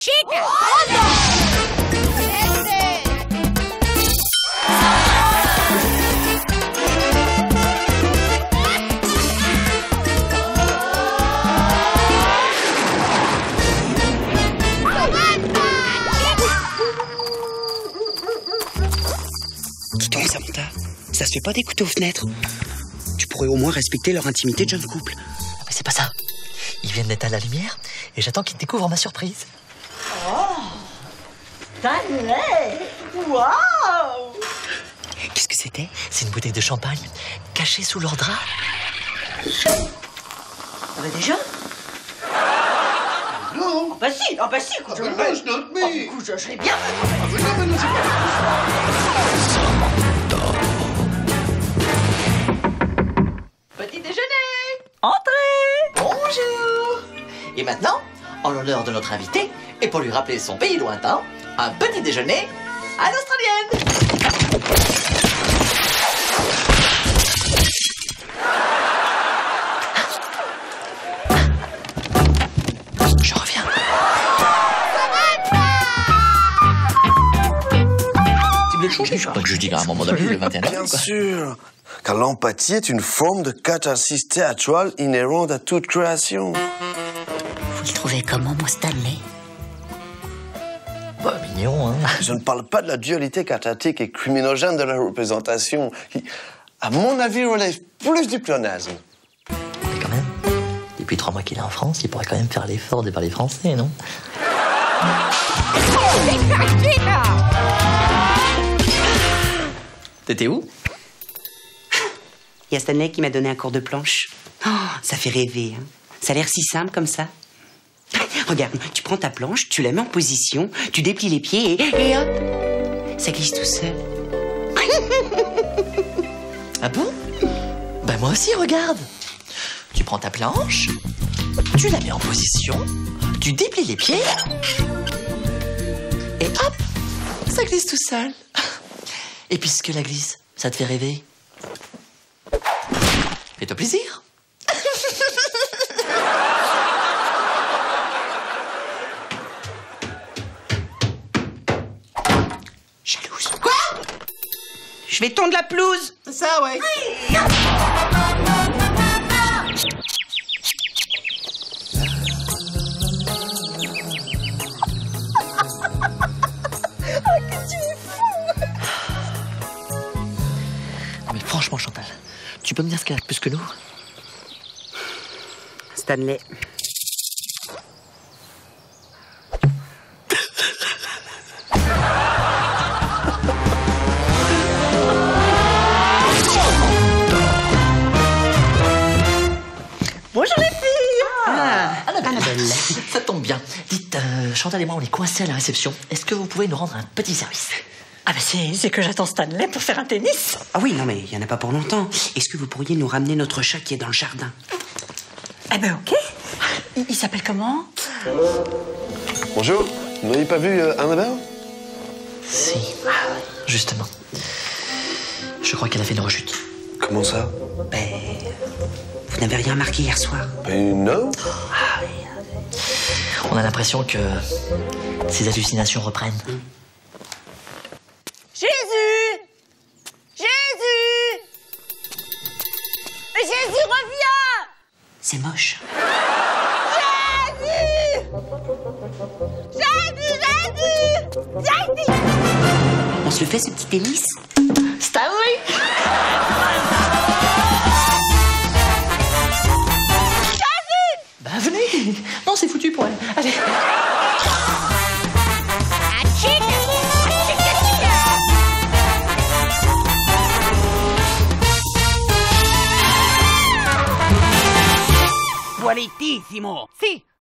chica! ¡Oh, no! Dis donc, Samantha, ça se fait pas des couteaux aux fenêtres. Tu pourrais au moins respecter leur intimité de jeune couple. Mais c'est pas ça. Ils viennent d'éteindre la lumière et j'attends qu'ils découvrent ma surprise. Oh, Stanley! Waouh! Qu'est-ce que c'était? C'est une bouteille de champagne cachée sous leur drap. Ah bah déjà? Non. Ah bah si, quoi. That's not me. Oh, je serais bien. Petit déjeuner. Entrez. Bonjour. Et maintenant, en l'honneur de notre invité, et pour lui rappeler son pays lointain, un petit déjeuner à l'australienne. Je reviens. Donc je dis qu'à un moment donné, le 21 Bien sûr, car l'empathie est une forme de catharsis théâtrale inhérente à toute création. Vous le trouvez comment, mon Stanley? Bah, mignon, hein. Je ne parle pas de la dualité cathartique et criminogène de la représentation, qui, à mon avis, relève plus du pléonasme. Mais quand même, depuis 3 mois qu'il est en France, il pourrait quand même faire l'effort de parler français, non? T'étais où? Il y a Stanley qui m'a donné un cours de planche. Oh, ça fait rêver, hein. Ça a l'air si simple comme ça. Regarde, tu prends ta planche, tu la mets en position, tu déplies les pieds et hop, ça glisse tout seul. Ah bon? Bah moi aussi, regarde. Tu prends ta planche, tu la mets en position, tu déplies les pieds, et hop, ça glisse tout seul. Et puisque la glisse, ça te fait rêver, fais-toi plaisir. Jalouse. Quoi? Je vais tondre la pelouse. C'est ça, ouais. Mais franchement, Chantal, tu peux me dire ce qu'elle a de plus que nous? Stanley. Bonjour les filles. Annabelle. Ça tombe bien. Dites, Chantal et moi, on est coincés à la réception. Est-ce que vous pouvez nous rendre un petit service? Ah bah c'est que j'attends Stanley pour faire un tennis. Ah oui, non mais il y en a pas pour longtemps. Est-ce que vous pourriez nous ramener notre chat qui est dans le jardin? Eh ben ok. Il s'appelle comment? Bonjour, vous n'avez pas vu Annabelle? Si, justement. Je crois qu'elle a fait une rechute. Comment ça? Ben, vous n'avez rien remarqué hier soir? Ben non. On a l'impression que ses hallucinations reprennent. Jésus! Jésus! Jésus, reviens! C'est moche. Jésus! Jésus! Jésus! Jésus! On se le fait ce petit tennis? Stanley! Bah venez! Non, c'est foutu pour elle. Allez! Buonissimo! Sì,